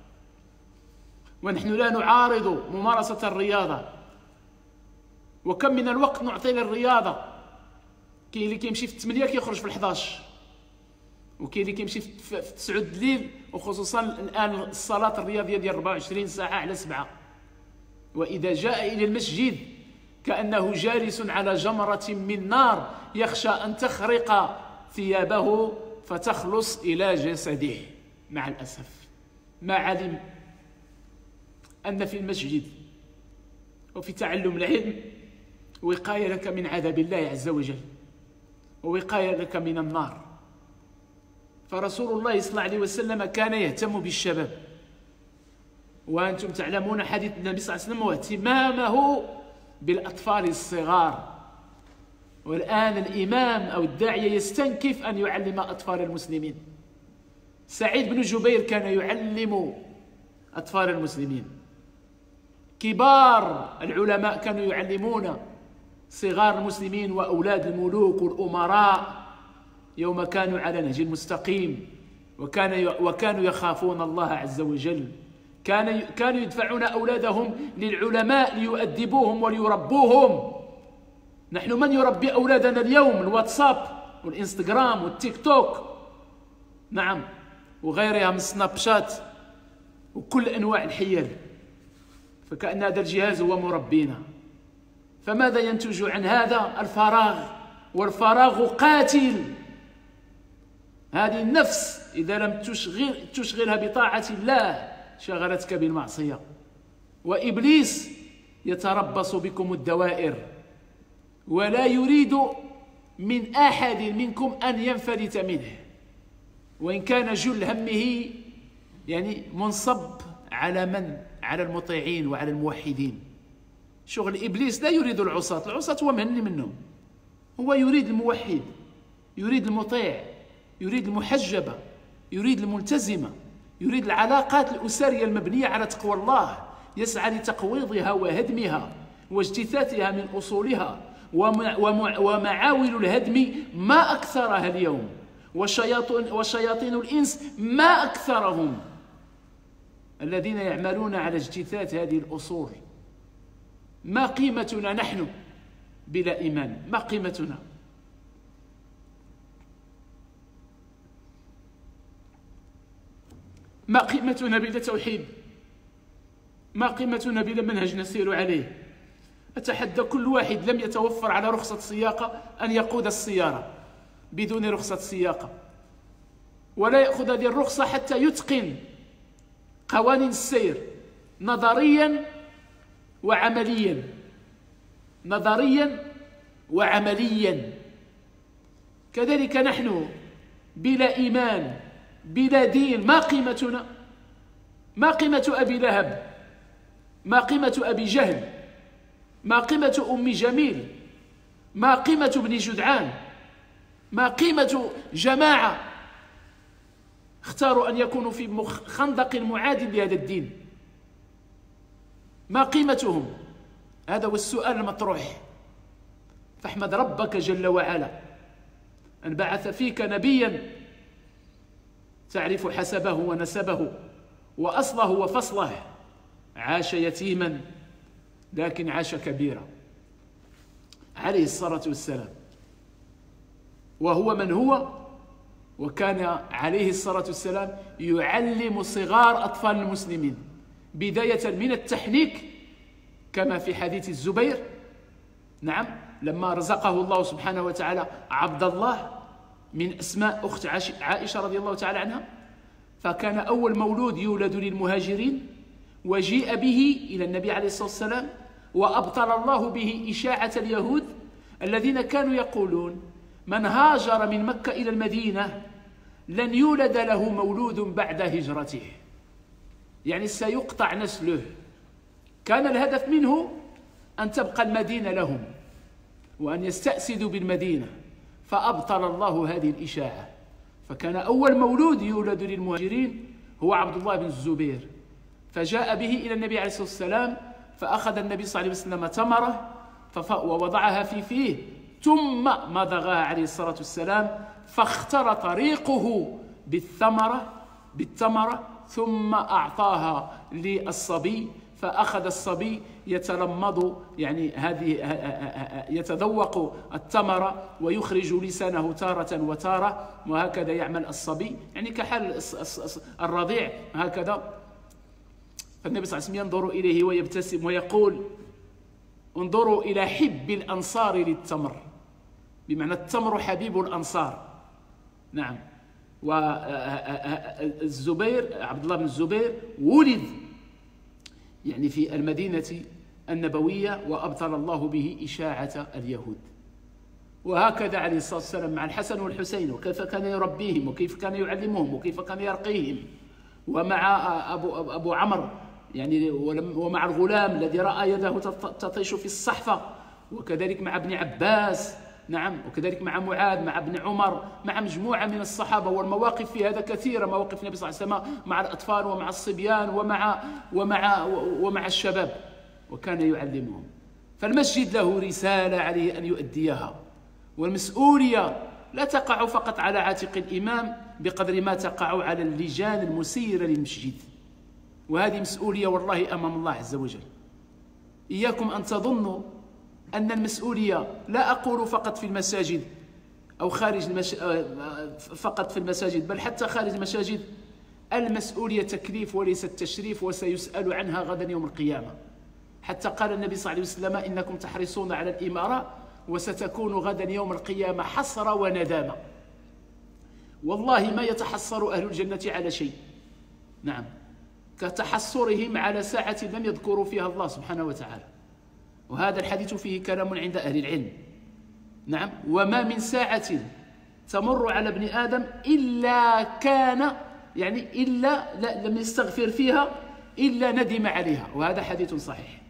ونحن لا نعارض ممارسة الرياضة، وكم من الوقت نعطي للرياضة. كاين اللي كيمشي في الثمانية كيخرج في الحداش، وكاين اللي كيمشي في تسعة الليل، وخصوصا الآن الصلاة الرياضية ديال أربعة وعشرين ساعة على سبعة. وإذا جاء إلى المسجد كأنه جالس على جمرة من نار يخشى أن تخرق ثيابه فتخلص إلى جسده. مع الأسف ما علم أن في المسجد وفي تعلم العلم وقاية لك من عذاب الله عز وجل، ووقاية لك من النار. فرسول الله صلى الله عليه وسلم كان يهتم بالشباب، وأنتم تعلمون حديث النبي صلى الله عليه وسلم واهتمامه بالأطفال الصغار. والآن الإمام أو الداعية يستنكف أن يعلم أطفال المسلمين. سعيد بن جبير كان يعلم أطفال المسلمين، كبار العلماء كانوا يعلمون صغار المسلمين وأولاد الملوك والأمراء يوم كانوا على نهج المستقيم، وكان وكانوا يخافون الله عز وجل. كان كانوا يدفعون أولادهم للعلماء ليؤدبوهم وليربوهم. نحن من يربي أولادنا اليوم؟ الواتساب والإنستغرام والتيك توك، نعم، وغيرها من السناب شات وكل أنواع الحيل. فكأن هذا الجهاز هو مربينا. فماذا ينتج عن هذا؟ الفراغ، والفراغ قاتل. هذه النفس إذا لم تشغل تشغلها بطاعة الله شغلتك بالمعصية. وإبليس يتربص بكم الدوائر، ولا يريد من أحد منكم أن ينفلت منه، وإن كان جل همه يعني منصب على من؟ على المطيعين وعلى الموحدين. شغل إبليس لا يريد العصاة، العصاة هو من منهم، هو يريد الموحد، يريد المطيع، يريد المحجبة، يريد الملتزمة، يريد العلاقات الأسرية المبنية على تقوى الله، يسعى لتقويضها وهدمها واجتثاثها من أصولها، ومعاول الهدم ما أكثرها اليوم، وشياطين, وشياطين الإنس ما أكثرهم الذين يعملون على اجتثاث هذه الأصول. ما قيمتنا نحن بلا إيمان؟ ما قيمتنا؟ ما قيمتنا بلا توحيد؟ ما قيمتنا بلا منهج نسير عليه؟ أتحدى كل واحد لم يتوفر على رخصة سياقة أن يقود السيارة بدون رخصة سياقة، ولا يأخذ هذه الرخصة حتى يتقن قوانين السير نظريا وعمليا، نظريا وعمليا. كذلك نحن بلا إيمان بلا دين ما قيمتنا؟ ما قيمة أبي لهب؟ ما قيمة أبي جهل؟ ما قيمة أم جميل؟ ما قيمة ابن جدعان؟ ما قيمة جماعة اختاروا أن يكونوا في خندق معاد لهذا الدين؟ ما قيمتهم؟ هذا هو السؤال المطروح. فاحمد ربك جل وعلا أن بعث فيك نبيا تعرف حسبه ونسبه وأصله وفصله. عاش يتيما لكن عاش كبيرا عليه الصلاة والسلام، وهو من هو، وكان عليه الصلاة والسلام يعلم صغار أطفال المسلمين بداية من التحنيك، كما في حديث الزبير، نعم، لما رزقه الله سبحانه وتعالى عبد الله من أسماء أخت عائشة رضي الله تعالى عنها، فكان أول مولود يولد للمهاجرين، وجيء به إلى النبي عليه الصلاة والسلام، وأبطل الله به إشاعة اليهود الذين كانوا يقولون من هاجر من مكة إلى المدينة لن يولد له مولود بعد هجرته، يعني سيقطع نسله. كان الهدف منه أن تبقى المدينة لهم وأن يستأسدوا بالمدينة، فأبطل الله هذه الإشاعة، فكان أول مولود يولد للمهاجرين هو عبد الله بن الزبير، فجاء به إلى النبي عليه الصلاة والسلام، فأخذ النبي صلى الله عليه وسلم تمرة ووضعها في فيه ثم مضغها عليه الصلاة والسلام، فاخترط ريقه بالثمرة بالتمرة ثم أعطاها للصبي، فأخذ الصبي يتلمض، يعني هذه يتذوق التمرة ويخرج لسانه تارة وتارة، وهكذا يعمل الصبي، يعني كحال الرضيع هكذا. فالنبي صلى الله عليه وسلم ينظر إليه ويبتسم ويقول انظروا إلى حب الأنصار للتمر، بمعنى التمر حبيب الأنصار. نعم. والزبير عبد الله بن الزبير ولد يعني في المدينة النبوية، وأبطل الله به إشاعة اليهود. وهكذا عليه الصلاة والسلام مع الحسن والحسين، وكيف كان يربيهم وكيف كان يعلمهم وكيف كان يرقيهم، ومع أبو, أبو عمرو يعني، ومع الغلام الذي رأى يده تطيش في الصحفة، وكذلك مع ابن عباس، نعم، وكذلك مع معاذ، مع ابن عمر، مع مجموعة من الصحابة. والمواقف في هذا كثيرة، مواقف النبي صلى الله عليه وسلم مع الأطفال ومع الصبيان ومع ومع ومع الشباب، وكان يعلمهم. فالمسجد له رسالة عليه أن يؤديها، والمسؤولية لا تقع فقط على عاتق الإمام بقدر ما تقع على اللجان المسيرة للمسجد، وهذه مسؤولية والله أمام الله عز وجل. إياكم أن تظنوا أن المسؤولية، لا أقول فقط في المساجد أو خارج المش... فقط في المساجد، بل حتى خارج المساجد، المسؤولية تكليف وليست تشريف، وسيسأل عنها غدا يوم القيامة. حتى قال النبي صلى الله عليه وسلم إنكم تحرصون على الإمارة وستكون غدا يوم القيامة حسرة وندامة. والله ما يتحسر أهل الجنة على شيء، نعم، كتحسرهم على ساعة لم يذكروا فيها الله سبحانه وتعالى. وهذا الحديث فيه كلام عند أهل العلم، نعم. وما من ساعة تمر على ابن آدم إلا كان يعني إلا لم يستغفر فيها إلا ندم عليها، وهذا حديث صحيح،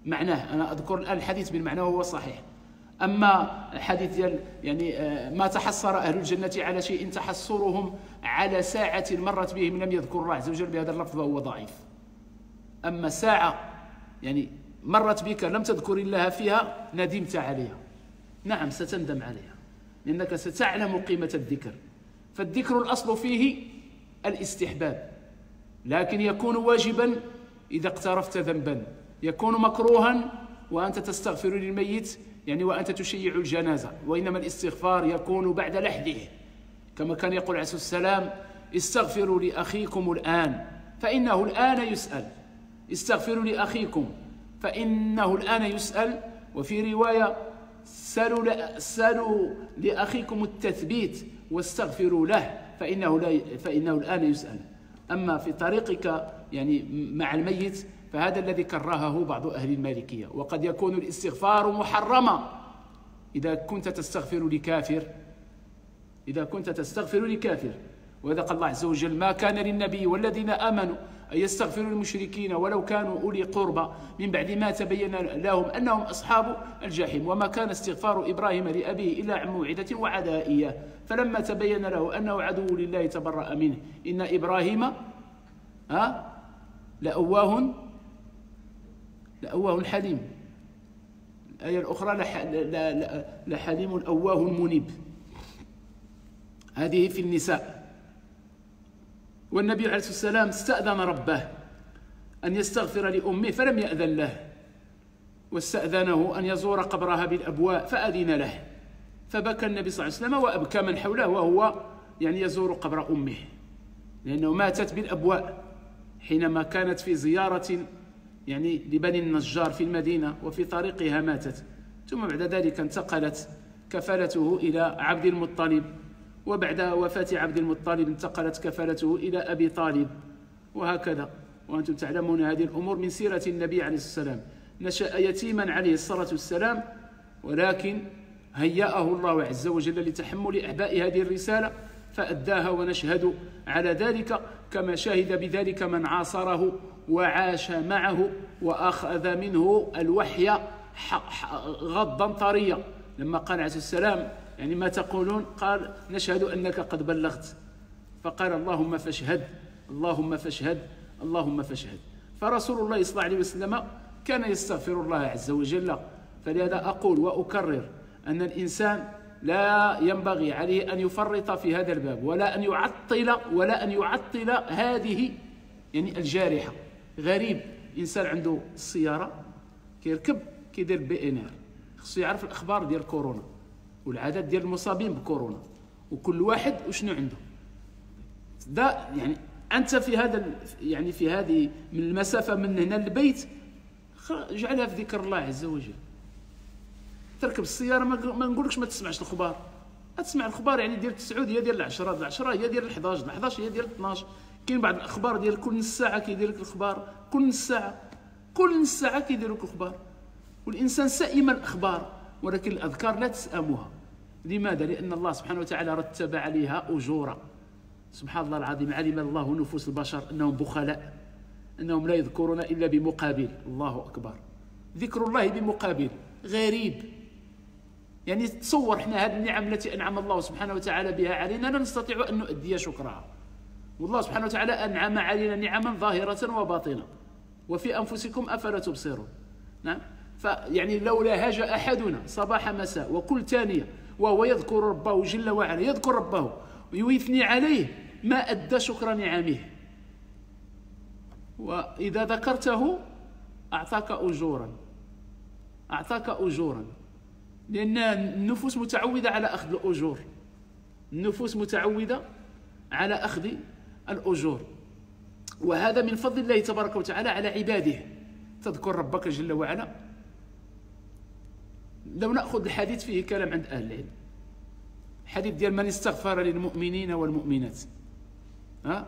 معناه، أنا أذكر الآن الحديث بالمعنى وهو صحيح. أما حديث ديال يعني ما تحسر أهل الجنة على شيء تحسرهم على ساعة مرت بهم لم يذكر الله عز وجل بهذا اللفظ فهو ضعيف. أما ساعة يعني مرت بك لم تذكر الله فيها ندمت عليها، نعم ستندم عليها، لأنك ستعلم قيمة الذكر. فالذكر الأصل فيه الاستحباب، لكن يكون واجبا إذا اقترفت ذنبا، يكون مكروها وأنت تستغفر للميت يعني وأنت تشيع الجنازة، وإنما الاستغفار يكون بعد لحده، كما كان يقول عليه الصلاة والسلام: استغفروا لأخيكم الآن فإنه الآن يسأل. استغفروا لأخيكم فإنه الآن يسأل. وفي رواية: سلوا, سلوا لأخيكم التثبيت واستغفروا له فإنه, لا فإنه الآن يسأل. أما في طريقك يعني مع الميت فهذا الذي كرهه بعض أهل المالكية. وقد يكون الاستغفار محرما إذا كنت تستغفر لكافر، إذا كنت تستغفر لكافر. وإذا قال الله عز وجل: ما كان للنبي والذين آمنوا أن يستغفروا للمشركين ولو كانوا أولي قربى من بعد ما تبين لهم أنهم أصحاب الجحيم، وما كان استغفار إبراهيم لأبيه إلا عن موعدة وعدها إياه فلما تبين له أنه عدو لله تبرأ منه إن إبراهيم ها لأواه لأواه حليم. الآية الأخرى: لحليم أواه منيب. هذه في النساء. والنبي عليه الصلاة والسلام استأذن ربه أن يستغفر لأمه فلم يأذن له، واستأذنه أن يزور قبرها بالأبواء فأذن له، فبكى النبي صلى الله عليه وسلم وأبكى من حوله وهو يعني يزور قبر أمه، لأنه ماتت بالأبواء حينما كانت في زيارة يعني لبني النجار في المدينة، وفي طريقها ماتت. ثم بعد ذلك انتقلت كفالته إلى عبد المطلب، وبعد وفاة عبد المطلب انتقلت كفالته إلى أبي طالب، وهكذا. وأنتم تعلمون هذه الأمور من سيرة النبي عليه الصلاة والسلام. نشأ يتيما عليه الصلاة والسلام، ولكن هيأه الله عز وجل لتحمل أعباء هذه الرسالة فأداها، ونشهد على ذلك كما شهد بذلك من عاصره وعاش معه وأخذ منه الوحي غضا طريا. لما قال عليه السلام: يعني ما تقولون؟ قال: نشهد أنك قد بلغت. فقال: اللهم فاشهد، اللهم فاشهد، اللهم فاشهد. فرسول الله صلى الله عليه وسلم كان يستغفر الله عز وجل. فلهذا أقول وأكرر أن الإنسان لا ينبغي عليه أن يفرط في هذا الباب، ولا أن يعطل ولا أن يعطل هذه يعني الجارحة. غريب إنسان عنده السيارة كيركب كيدير بي ان ار، خصو يعرف الأخبار ديال كورونا والعدد ديال المصابين بكورونا وكل واحد وشنو عنده. ده يعني أنت في هذا يعني في هذه من المسافة من هنا للبيت اجعلها في ذكر الله عز وجل. تركب السيارة ما نقولكش ما تسمعش الأخبار، تسمع الأخبار يعني ديال التسعود هي ديال العشرة، العشرة هي ديال الحداش، الحداش هي ديال الاثناش. كاين بعض الأخبار ديال كل نص ساعة كيدير لك الأخبار، كل نص ساعة كل نص ساعة كيدير لك الأخبار. والإنسان سائم الأخبار، ولكن الأذكار لا تسأمها. لماذا؟ لأن الله سبحانه وتعالى رتب عليها أجورا. سبحان الله العظيم، علم الله نفوس البشر أنهم بخلاء، أنهم لا يذكرون إلا بمقابل. الله أكبر، ذكر الله بمقابل غريب. يعني تصور احنا هذه النعم التي أنعم الله سبحانه وتعالى بها علينا لا نستطيع أن نؤدي شكرها. والله سبحانه وتعالى أنعم علينا نعما ظاهرة وباطنة. وفي أنفسكم أفلا تبصرون. نعم. فيعني لو لاهج أحدنا صباح مساء وكل ثانية وهو يذكر ربه جل وعلا، يذكر ربه ويثني عليه، ما أدى شكر نعمه. وإذا ذكرته أعطاك أجورا، أعطاك أجورا، لأن النفوس متعودة على أخذ الأجور، النفوس متعودة على أخذ الأجور. وهذا من فضل الله تبارك وتعالى على عباده. تذكر ربك جل وعلا. لو نأخذ الحديث فيه كلام عند أهل العلم، حديث ديال من استغفر للمؤمنين والمؤمنات، ها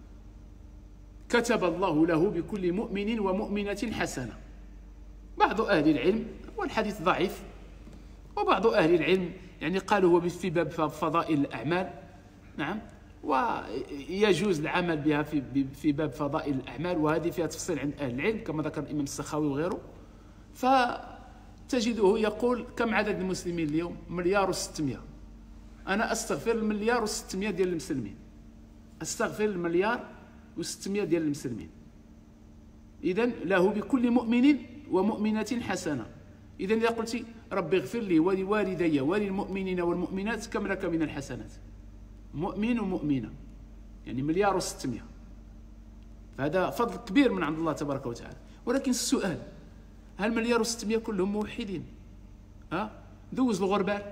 كتب الله له بكل مؤمن ومؤمنة حسنة. بعض أهل العلم، والحديث ضعيف، وبعض أهل العلم يعني قالوا هو في باب فضائل الأعمال. نعم. ويجوز العمل بها في في باب فضائل الأعمال، وهذه فيها تفصيل عند أهل العلم كما ذكر الإمام السخاوي وغيره. فتجده يقول كم عدد المسلمين اليوم؟ مليار وستمائة. أنا أستغفر المليار وستمائة ديال المسلمين، أستغفر المليار وستمائة ديال المسلمين. إذن له بكل مؤمن ومؤمنة حسنة. إذن إذا قلت ربي اغفر لي ولوالدي وللمؤمنين والمؤمنات كم لك من الحسنات؟ مؤمن ومؤمنة، يعني مليار وستمائة. فهذا فضل كبير من عند الله تبارك وتعالى. ولكن السؤال، هل مليار وستمائة كلهم موحدين؟ ها؟ دوز الغربال،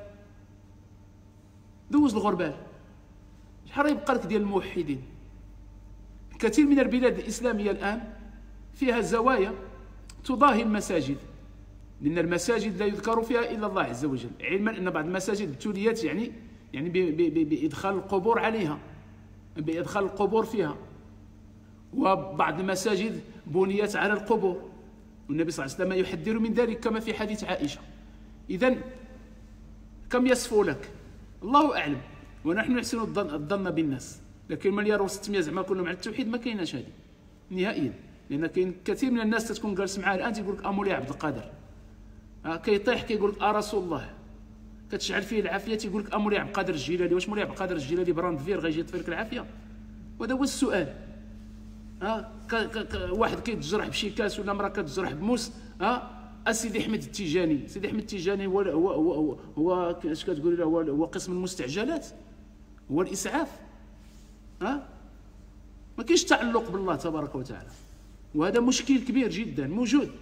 دوز الغربال، شحال يبقى لك ديال الموحدين؟ كثير من البلاد الإسلامية الآن فيها زوايا تضاهي المساجد، لأن المساجد لا يذكر فيها إلا الله عز وجل، علما أن بعض المساجد ابتليت يعني يعني بإدخال القبور عليها، بإدخال القبور فيها، وبعض المساجد بنيت على القبور، والنبي صلى الله عليه وسلم يحذر من ذلك كما في حديث عائشة. إذن كم يصفو لك؟ الله أعلم، ونحن نحسن الظن, الظن بالناس، لكن مليار وستمائة زعما كلهم على التوحيد ما كايناش هذه نهائيا. لأن كاين كثير من الناس تكون جالس معاه الآن تيقول لك أمولي عبد القادر، كيطيح كيقول لك رسول الله، كتشعل فيه العافيه تيقول لك امولي عبد القادر الجيلاني. واش مولي عبد القادر الجيلاني براندفير غيجي يطفي لك العافيه؟ وهذا هو السؤال. ها واحد كيتجرح بشي كاس ولا امراه كتجرح بموس، ها اسيدي احمد التيجاني، سيدي احمد التيجاني هو هو هو, هو اش كتقول له؟ هو, هو قسم المستعجلات، هو الاسعاف. ها ما كاينش تعلق بالله تبارك وتعالى، وهذا مشكل كبير جدا موجود.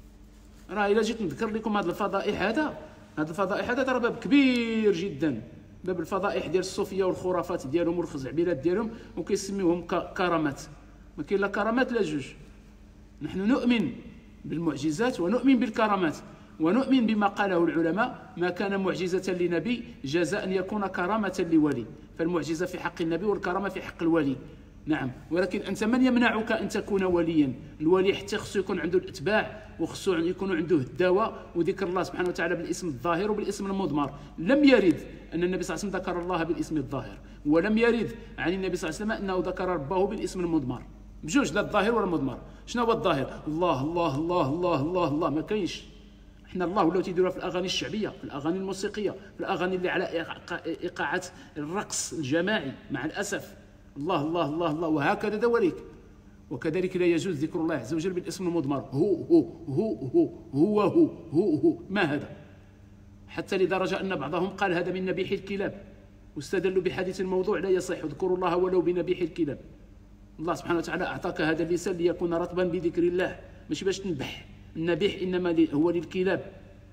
راه الا جيت نذكر لكم هذا الفضائح، هذا هذا الفضائح هذا راه باب كبير جدا، باب الفضائح ديال الصوفيه والخرافات ديالهم والخزعبلات ديالهم، وكيسميوهم كرامات. ما كاين لا كرامات لا جوج. نحن نؤمن بالمعجزات ونؤمن بالكرامات، ونؤمن بما قاله العلماء: ما كان معجزة لنبي جاز أن يكون كرامة لولي. فالمعجزة في حق النبي والكرامة في حق الولي. نعم، ولكن أنت من يمنعك أن تكون وليا؟ الولي حتى خصو يكون عنده الأتباع، وخصو يكون عنده الدواء وذكر الله سبحانه وتعالى بالاسم الظاهر وبالاسم المضمر. لم يرد أن النبي صلى الله عليه وسلم ذكر الله بالاسم الظاهر، ولم يرد عن النبي صلى الله عليه وسلم أنه ذكر ربه بالاسم المضمر. بجوج، لا الظاهر ولا المضمر. شنو هو الظاهر؟ الله الله الله الله الله الله، ما كاينش. احنا الله ولاو تيديروها في الاغاني الشعبيه، في الاغاني الموسيقيه، في الاغاني اللي على ايقاعات الرقص الجماعي مع الاسف. الله الله الله الله، وهكذا دواليك. وكذلك لا يجوز ذكر الله عز وجل بالاسم المضمر، هو هو هو هو هو هو هو هو. ما هذا؟ حتى لدرجه ان بعضهم قال هذا من نبيح الكلاب، واستدلوا بحديث الموضوع لا يصح: اذكروا الله ولو بنبيح الكلاب. الله سبحانه وتعالى اعطاك هذا اللسان ليكون رطبا بذكر الله، ماشي باش تنبح. النبيح انما هو للكلاب،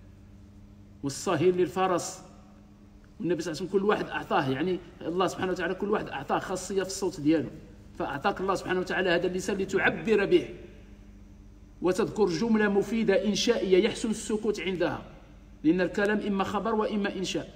والصهيل للفرس. والنبي صلى الله عليه وسلم كل واحد اعطاه، يعني الله سبحانه وتعالى كل واحد اعطاه خاصيه في الصوت ديالو، فاعطاك الله سبحانه وتعالى هذا اللسان لتعبر به وتذكر جمله مفيده انشائيه يحسن السكوت عندها، لان الكلام اما خبر واما انشاء.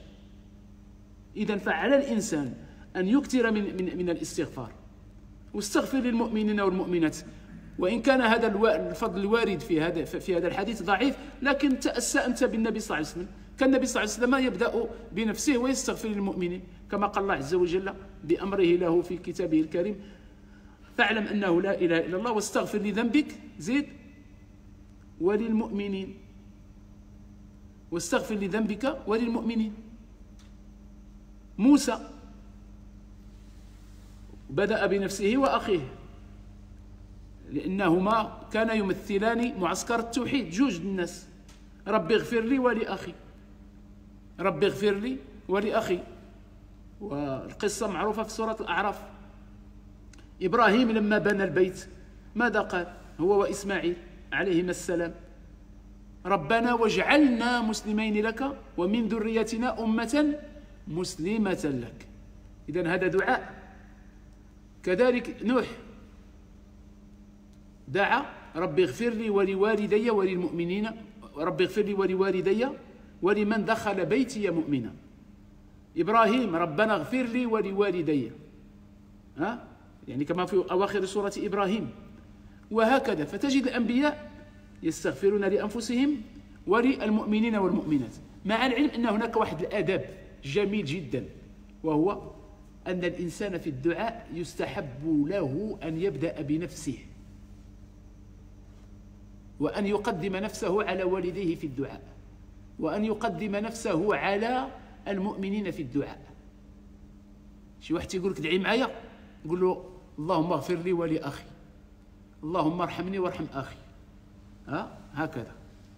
اذا فعلى الانسان ان يكثر من من, من الاستغفار، واستغفر للمؤمنين والمؤمنات. وإن كان هذا الفضل الوارد في هذا في هذا الحديث ضعيف، لكن تأسى أنت بالنبي صلى الله عليه وسلم. كان النبي صلى الله عليه وسلم يبدأ بنفسه ويستغفر للمؤمنين، كما قال الله عز وجل بأمره له في كتابه الكريم: فاعلم أنه لا إله إلا الله واستغفر لذنبك، زيد، وللمؤمنين، واستغفر لذنبك وللمؤمنين. موسى بدأ بنفسه وأخيه، لأنهما كانا يمثلان معسكر التوحيد، جوج الناس: ربي اغفر لي ولأخي، ربي اغفر لي ولأخي. والقصة معروفة في سورة الأعراف. إبراهيم لما بنى البيت ماذا قال هو وإسماعيل عليهما السلام؟ ربنا واجعلنا مسلمين لك ومن ذريتنا أمة مسلمة لك. إذن هذا دعاء. كذلك نوح دعا: ربي اغفر لي ولوالدي وللمؤمنين، ربي اغفر لي ولوالدي ولمن دخل بيتي مؤمنا. إبراهيم: ربنا اغفر لي ولوالدي، ها يعني كما في أواخر سورة إبراهيم. وهكذا، فتجد الأنبياء يستغفرون لأنفسهم وللمؤمنين والمؤمنات، مع العلم أن هناك واحد الآداب جميل جدا، وهو أن الإنسان في الدعاء يستحب له أن يبدأ بنفسه. وأن يقدم نفسه على والديه في الدعاء، وأن يقدم نفسه على المؤمنين في الدعاء. شي واحد يقول لك ادعي معايا، قول له اللهم اغفر لي ولأخي، اللهم ارحمني وارحم أخي. ها هكذا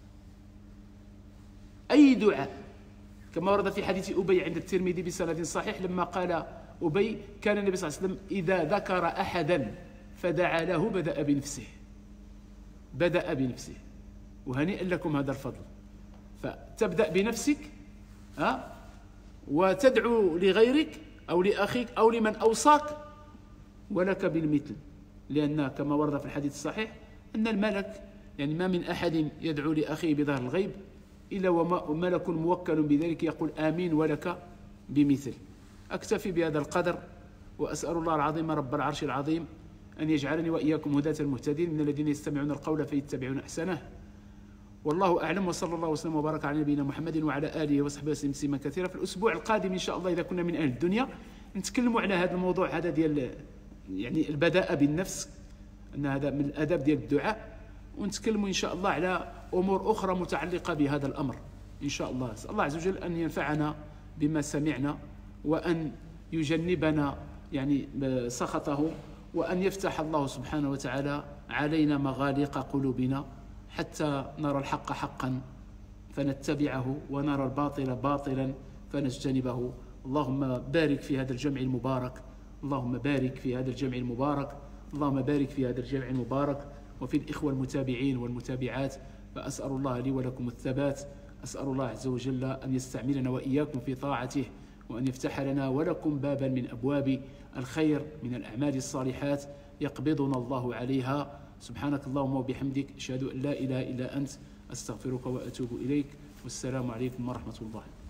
أي دعاء، كما ورد في حديث أبي عند الترمذي بسند صحيح لما قال أبي كان النبي صلى الله عليه وسلم إذا ذكر أحدا فدعا له بدأ بنفسه، بدأ بنفسه. وهنيئا لكم هذا الفضل. فتبدأ بنفسك ها وتدعو لغيرك أو لأخيك أو لمن أوصاك، ولك بالمثل، لأن كما ورد في الحديث الصحيح أن الملك يعني ما من أحد يدعو لأخيه بظهر الغيب إلا وملك موكل بذلك يقول آمين ولك بمثل. أكتفي بهذا القدر، وأسأل الله العظيم رب العرش العظيم أن يجعلني وإياكم هداة المهتدين من الذين يستمعون القول فيتبعون أحسنه. والله أعلم، وصلى الله وسلم وبارك على نبينا محمد وعلى آله وصحبه وسلم تسليما كثيرا. في الأسبوع القادم إن شاء الله إذا كنا من أهل الدنيا نتكلموا على هذا الموضوع هذا ديال يعني البداء بالنفس، أن هذا من الآداب ديال الدعاء، ونتكلموا إن شاء الله على أمور أخرى متعلقة بهذا الأمر إن شاء الله. أسأل الله عز وجل أن ينفعنا بما سمعنا، وأن يجنبنا يعني سخطه، وأن يفتح الله سبحانه وتعالى علينا مغاليق قلوبنا حتى نرى الحق حقا فنتبعه، ونرى الباطل باطلا فنجتنبه. اللهم بارك في هذا الجمع المبارك، اللهم بارك في هذا الجمع المبارك، اللهم بارك في هذا الجمع المبارك وفي الإخوة المتابعين والمتابعات. فأسأل الله لي ولكم الثبات، أسأل الله عز وجل أن يستعملنا وإياكم في طاعته، وأن يفتح لنا ولكم بابا من أبواب الخير من الأعمال الصالحات يقبضنا الله عليها. سبحانك اللهم وبحمدك، أشهد أن لا إله إلا أنت، أستغفرك وأتوب إليك، والسلام عليكم ورحمة الله.